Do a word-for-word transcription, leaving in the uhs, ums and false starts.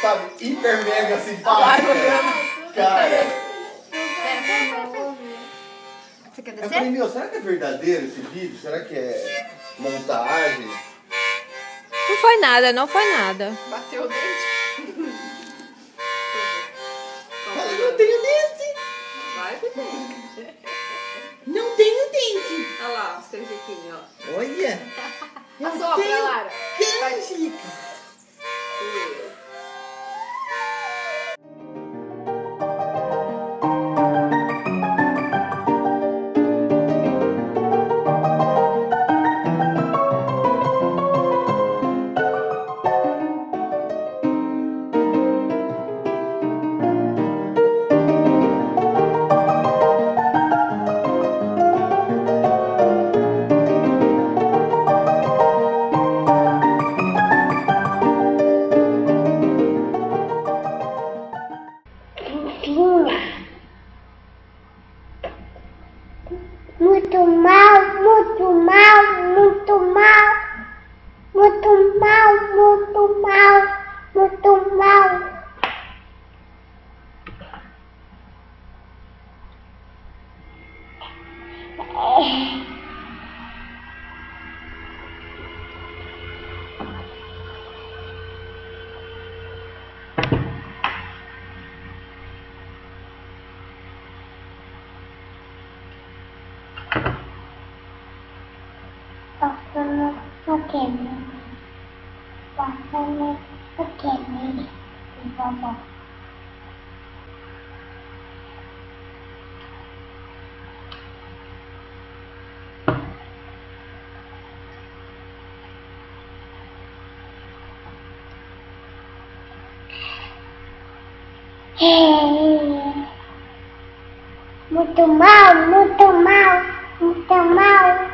sabe, hiper mega simpática. Cara. Você quer Eu descer? falei, meu, será que é verdadeiro esse vídeo? Será que é montagem? Não foi nada, não foi nada. Bateu o dente? Fala, não tenho dente. Vai, pequena. Não tenho dente. Olha lá, os canjiquinhos, ó. Olha. Passou pra Lara. Canjica. Muito mal, muito mal, muito mal, muito mal, muito mal, muito mal. Passando pequena, passando pequena, vovó. Muito mal, muito mal, muito mal.